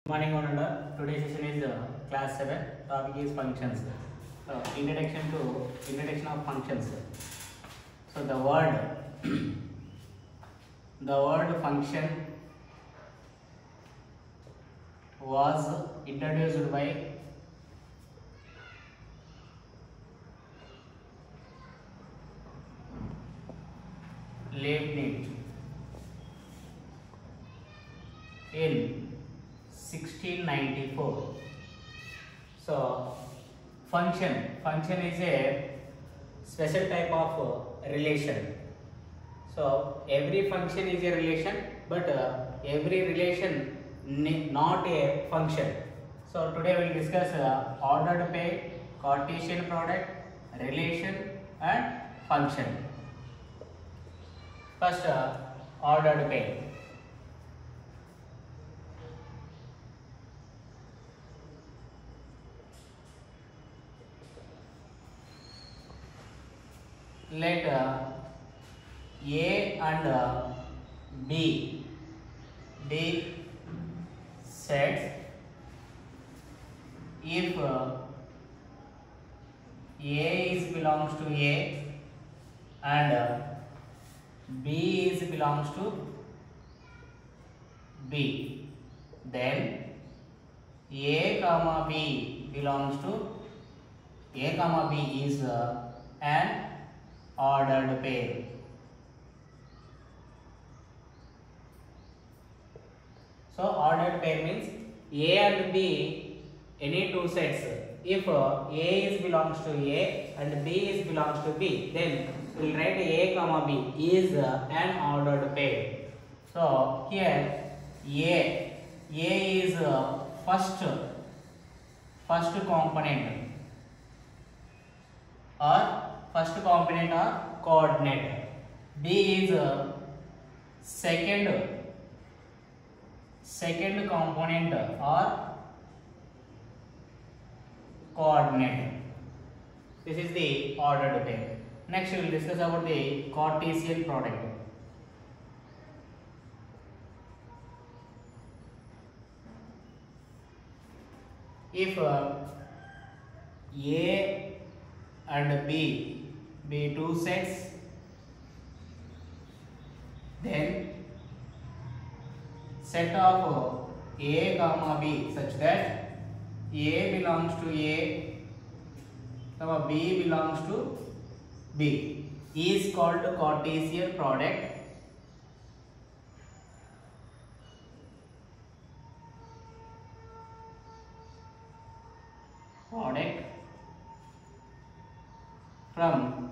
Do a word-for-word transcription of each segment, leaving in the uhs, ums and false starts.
Good morning, all. Today's session is uh, class seven. Topic is functions. So, introduction to introduction of functions. So, the word the word function was introduced by Leibniz in sixteen ninety-four. So, function function is a special type of uh, relation. So, every function is a relation, but uh, every relation not a function. So, today we will discuss uh, ordered pair, Cartesian product, relation, and function. First, uh, ordered pair. Let uh, A and uh, B be sets if uh, A is belongs to A and uh, B is belongs to B, then A comma B belongs to A comma B is uh, an ordered pair. So, ordered pair means A and B, any two sets. If uh, A is belongs to A and B is belongs to B, then we will write A comma B is uh, an ordered pair. So, here A, A is uh, first, first component or first component or coordinate. B is uh, second second component or coordinate. This is the ordered pair. Next we will discuss about the Cartesian product. If uh, A and B be two sets, then set of A comma B such that A belongs to A comma B belongs to B is called Cartesian product. Product from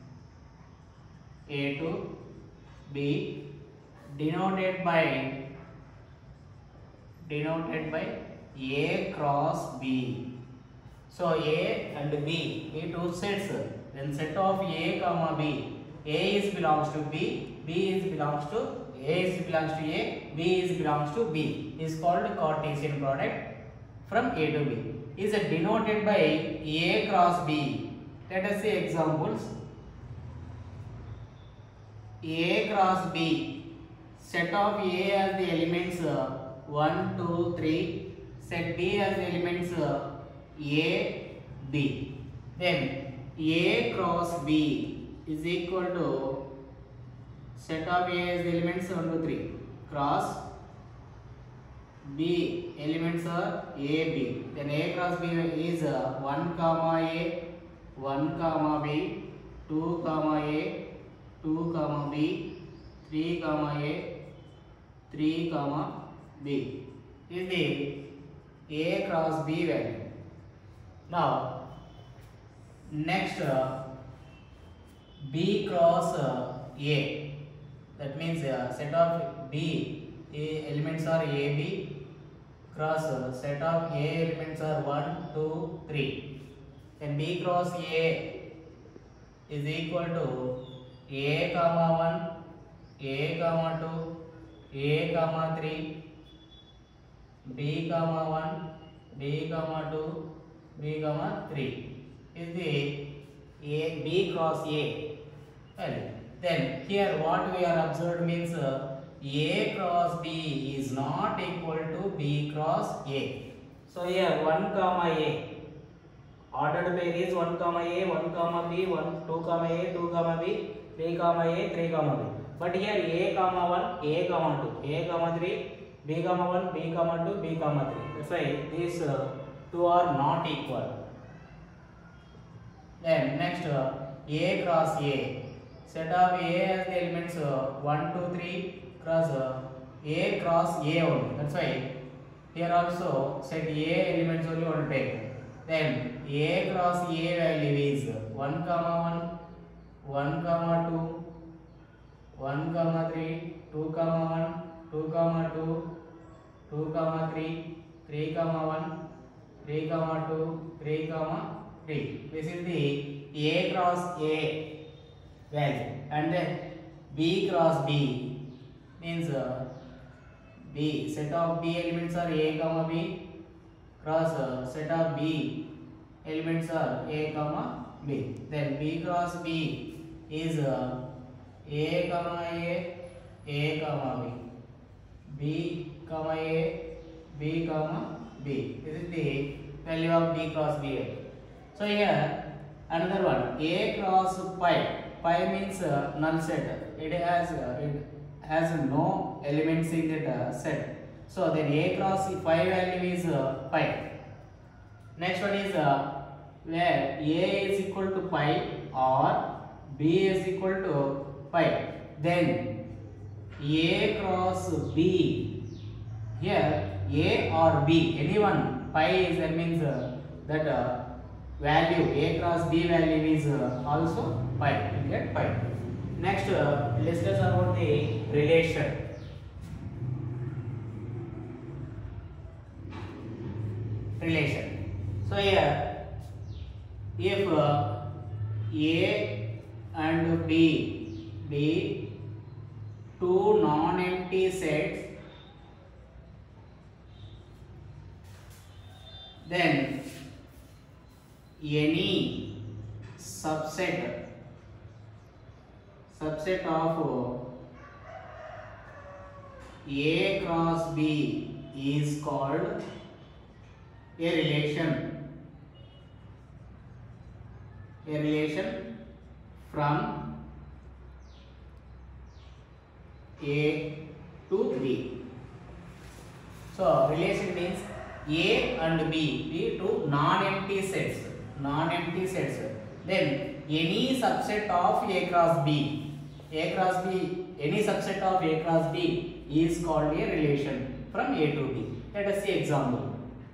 A to B denoted by denoted by A cross B. So A and B, A two sets. Then set of A comma B, A is belongs to B, B is belongs to A is belongs to A, B is belongs to B is called Cartesian product from A to B. Is denoted by A cross B. Let us see examples. A cross B, set of A as the elements uh, one, two, three, set B as the elements uh, A, B. Then A cross B is equal to set of A as the elements one, two, three, cross B elements are A, B. Then A cross B is uh, one comma A, one comma B, two comma A, two comma B, three comma A, three comma B is the A cross B value. Now, next uh, B cross uh, A, that means uh, set of B A elements are A, B cross uh, set of A elements are one, two, three. Then B cross A is equal to A comma one, A comma two, A comma three, B comma one, B comma two, B comma three is the A B cross A value. Then here what we are observed means uh, A cross B is not equal to B cross A. So here one comma A. Ordered pair is one comma A, one comma B, one, two comma A, two comma B, three comma A, three comma B. But here A comma one, A comma two, A comma three, B comma one, B comma two, B comma three. That's why these uh, two are not equal. Then next uh, A cross A. Set of A has the elements uh, one, two, three cross uh, A cross A only. That's why here also set A elements only one take. Then A cross A value is one comma one, one comma two, one comma three, two comma one, two comma two, two comma three, three comma one, three comma two, three comma three. This is the A cross A value. And then B cross B means uh, B set of B elements are A comma B cross uh, set of B elements are A comma B. Then B cross B is uh, A comma A, A comma B, B comma A, B comma B. This is the value of B cross B. So here another one, A cross pi. Pi means uh, null set. It has uh, it has no elements in that uh, set. So then A cross pi value is uh, pi. Next one is uh, where A is equal to pi or B is equal to pi. Then A cross B. Here A or B, anyone, pi is that means uh, that uh, value A cross B value is uh, also pi. You get pi. Next, uh, let's discuss about the relation. Relation. So here, if uh, A and B be two non-empty sets, then any subset subset of A cross B is called a relation a relation from A to B. So relation means A and B be two non-empty sets non-empty sets. Then any subset of A cross B, A cross B, any subset of A cross B is called a relation from A to B. Let us see example.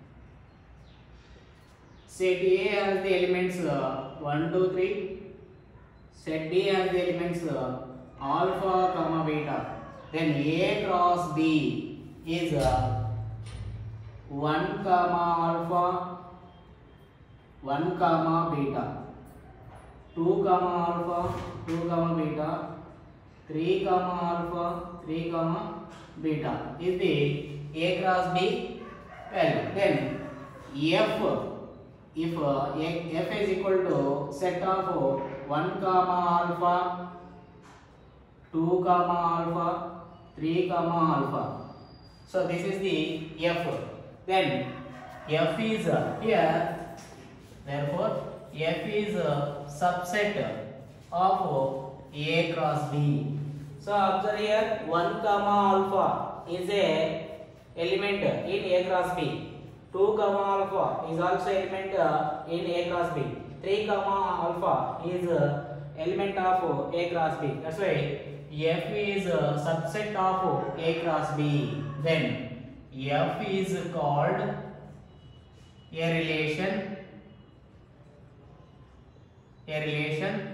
Set A has the elements uh, one, two, three. Set B has the elements uh, alpha, comma, beta. Then A cross B is uh, one, comma, alpha, one comma beta, two comma alpha, two comma beta, three comma alpha, three comma beta is the A cross B value. Then F, if uh, F is equal to set of one comma alpha, two comma alpha, three comma alpha. So this is the F. Then F is uh, here. Therefore, F is a subset of A cross B. So observe here, one comma alpha is a element in A cross B. two comma alpha is also element in A cross B. three comma alpha is element of A cross B. That's why F is a subset of A cross B. Then F is called a relation a relation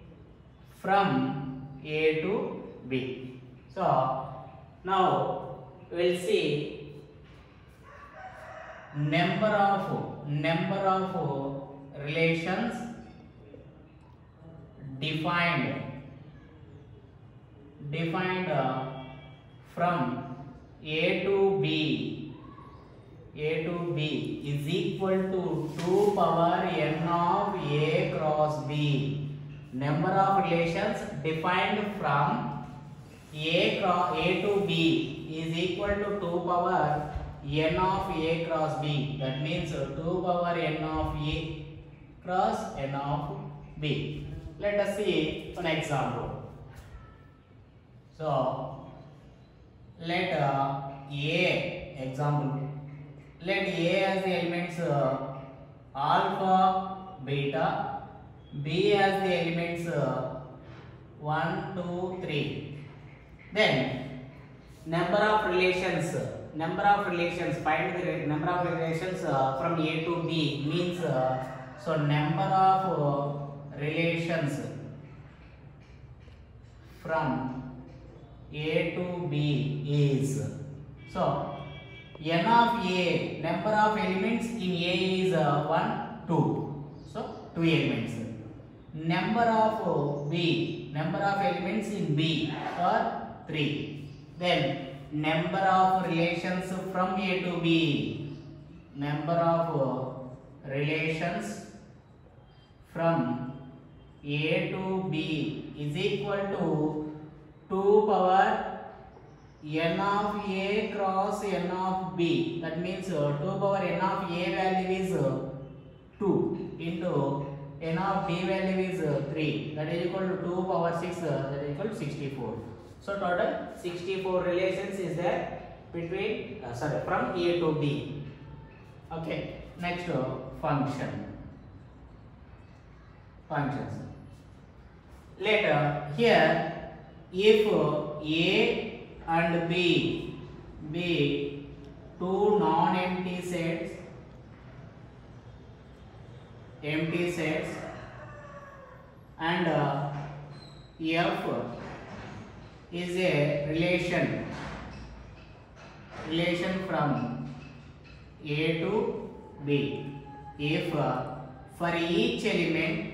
from A to B. So now we'll see number of number of relations defined defined uh, from A to B. A to B is equal to two power n of A cross B. Number of relations defined from a cross a to b is equal to two power n of a cross b. That means two power n of a cross n of b. Let us see an example. So let uh, a example. Let a as the elements uh, alpha, beta, b as the elements uh, one, two, three. Then number of relations. Number of relations. Find the number of relations uh, from a to b means uh, so number of uh, relations from a to b is so n of a, number of elements in a is uh, one, two. So two elements. Number of b, number of elements in b are three. Then number of relations from a to b, number of relations from a to b is equal to two power n of a cross n of b. That means uh, two power n of a value is uh, two into n of b value is uh, three. That is equal to two power six. Uh, that is equal to sixty-four. So total sixty-four relations is there between uh, sorry from a to b. Okay. Next uh, function. Functions. Later here if uh, a and b be two non-empty sets, empty sets, and uh, f is a relation relation from a to b. If uh, for each element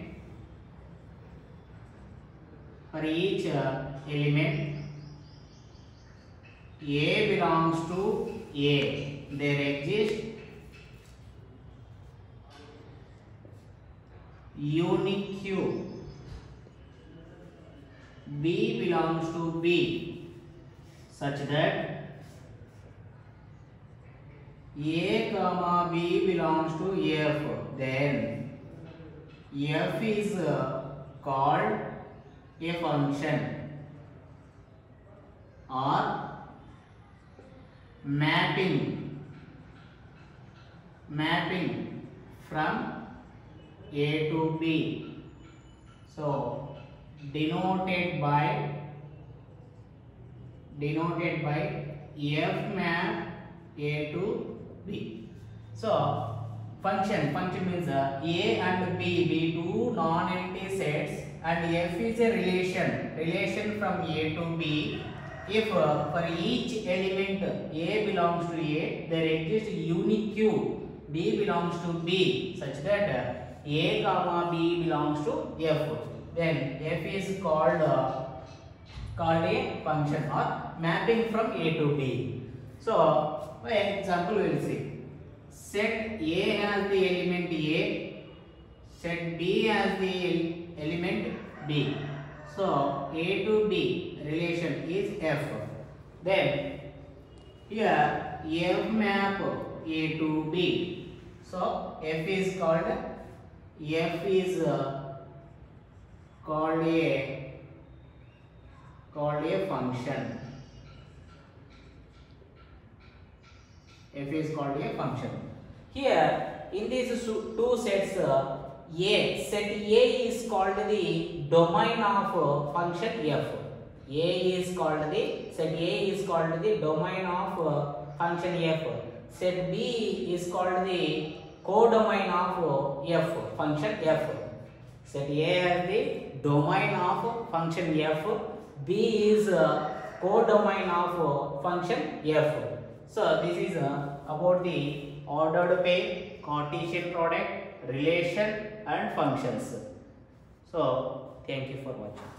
for each uh, element a belongs to a, there exists unique q, b belongs to b, such that a comma b belongs to f, then f is uh, called a function or mapping mapping from a to b. So denoted by denoted by f map a to b. So function function means uh, a and b be two non-empty sets and f is a relation relation from a to b. If uh, for each element a belongs to a, there exists unique q, b belongs to b, such that uh, a comma b belongs to f, then f is called uh, called a function or mapping from a to b. So by example we will see set a has the element a, set b has the element b. So a to b relation is f. Then here f map a to b. So f is called f is uh, called a called a function. F is called a function. Here in these two sets uh, A, set A is called the domain of uh, function f. A is called the set A is called the domain of uh, function f. Set B is called the codomain of uh, f function f. Set A as the domain of function f. B is uh, codomain of uh, function f. So this is uh, about the ordered pair, Cartesian product, relation and functions. So thank you for watching.